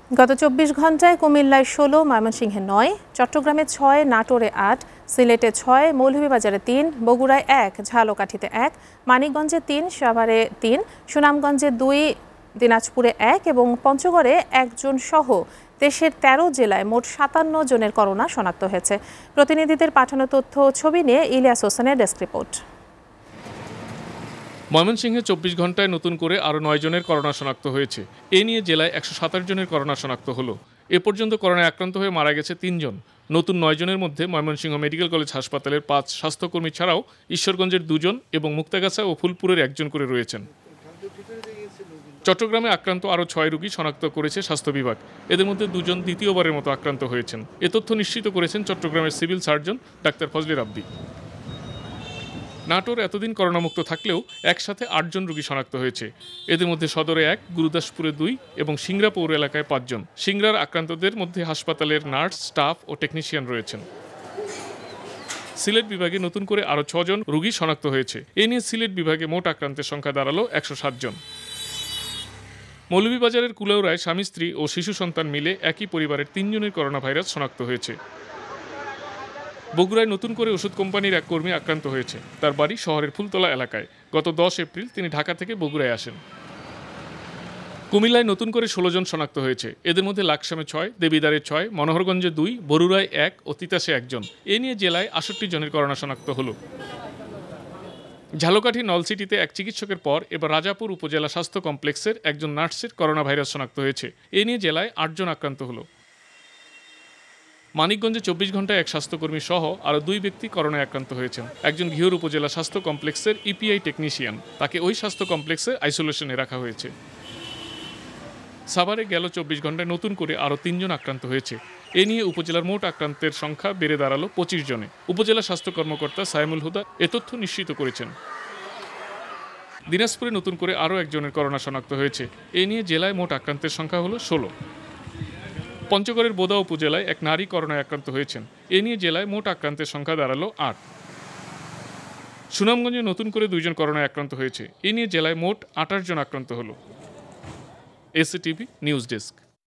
গত ২৪ ঘন্টায় কুমিল্লায় ১৬, ময়মনসিংহে ৯, চট্টগ্রামে ৬, নাটোরে ৮, সিলেটে ৬, মৌলভীবাজারে ৩, বগুড়ায় ১, ঝালকাঠিতে ১, মানিকগঞ্জে ৩, সাভারে ৩, সুনামগঞ্জে ২, দিনাজপুরে ১ এবং পঞ্চগড়ে ১ জন সহ দেশের ১৩ জেলায় মোট ৫৭ জনের করোনা শনাক্ত হয়েছে। প্রতিনিধিদের পাঠানো তথ্য ও ছবি নিয়ে ইলিয়াস হোসেনের ডেস্ক রিপোর্ট। ময়মনসিংহে ২৪ ঘন্টায় নতুন করে আরও ৯ জনের করোনা শনাক্ত হয়েছে। এ নিয়ে জেলায় ১২৭ জনের করোনা শনাক্ত হলো। এ পর্যন্ত করোনায় আক্রান্ত হয়ে মারা গেছে ৩ জন। নতুন ৯ জনের মধ্যে ময়মনসিংহ মেডিকেল কলেজ হাসপাতালের ৫ স্বাস্থ্যকর্মী ছাড়াও ঈশ্বরগঞ্জের ২ জন এবং মুক্তাগাছা ও ফুলপুরের ১ জন করে রয়েছেন। চট্টগ্রামে আক্রান্ত আরও ৬ রোগী শনাক্ত করেছে স্বাস্থ্য বিভাগ। এদের মধ্যে ২ জন দ্বিতীয়বারের মতো আক্রান্ত হয়েছেন। এ তথ্য নিশ্চিত করেছেন চট্টগ্রামের civil surgeon doctor Fazle Rabbi. Natore এতদিন করোনামুক্ত থাকলেও একসাথে ৮ জন রোগী শনাক্ত হয়েছে। এদের মধ্যে সদরে ১, গুরুদাসপুরে ২ এবং সিংড়া পৌর এলাকায় ৫ জন। সিংড়ার আক্রান্তদের মধ্যে হাসপাতালের নার্স, স্টাফ ও টেকনিশিয়ান রয়েছেন। সিলেট বিভাগে নতুন করে আরও ৬ জন রোগী শনাক্ত হয়েছে। এ নিয়ে সিলেট বিভাগে মোট আক্রান্তের সংখ্যা দাঁড়ালো ১৬০ জন। মৌলভীবাজারের কুলাউড়ায় স্বামী স্ত্রী ও শিশু সন্তান মিলে একই পরিবারের ৩ জনের করোনা ভাইরাস শনাক্ত হয়েছে। বগুড়ায় নতুন করে ওষুধ কোম্পানির এক কর্মী আক্রান্ত হয়েছে। তার বাড়ি শহরের ফুলতলা এলাকায়। গত ১০ এপ্রিল তিনি ঢাকা থেকে বগুড়ায় আসেন। কুমিল্লায় নতুন করে ১৬ জন শনাক্ত হয়েছে। এদের মধ্যে লাকসামে ৬, দেবিদ্বারে ৬, মনোহরগঞ্জে ২, বরুড়ায় ১ ও তিতাসে ১ জন। এ নিয়ে জেলায় ৬৮ জনের করোনা শনাক্ত হলো। ঝালকাঠি নলসিটিতে এক চিকিৎসকের পর এবার রাজাপুর উপজেলা স্বাস্থ্য কমপ্লেক্সের একজন নার্সের করোনা ভাইরাস শনাক্ত হয়েছে। এ নিয়ে জেলায় ৮ জন আক্রান্ত হলো। মানিকগঞ্জে ২৪ ঘন্টায় এক স্বাস্থ্যকর্মী সহ আরও ২ ব্যক্তি করোনায় আক্রান্ত হয়েছেন। একজন ঘিওর উপজেলা স্বাস্থ্য কমপ্লেক্সের ইপিআই টেকনিশিয়ান, তাকে ওই স্বাস্থ্য কমপ্লেক্সে আইসোলেশনে রাখা হয়েছে। সাভারে গেল ২৪ ঘন্টায় নতুন করে আরও ৩ জন আক্রান্ত হয়েছে। এ নিয়ে উপজেলার মোট আক্রান্তের সংখ্যা বেড়ে দাঁড়ালো ২৫ জনে। উপজেলা স্বাস্থ্য কর্মকর্তা সাইমুল হুদা এ তথ্য নিশ্চিত করেছেন। দিনাজপুরে নতুন করে আরও ১ জনের করোনা শনাক্ত হয়েছে। এ নিয়ে জেলায় মোট আক্রান্তের সংখ্যা হলো ১৬। পঞ্চগড়ের বোদা উপজেলায় এক নারী করোনায় আক্রান্ত হয়েছেন। এ নিয়ে জেলায় মোট আক্রান্তের সংখ্যা দাঁড়ালো ৮। সুনামগঞ্জে নতুন করে ২ জন করোনায় আক্রান্ত হয়েছে। এ নিয়ে জেলায় মোট ২৮ জন আক্রান্ত হলো। ACTV news desk.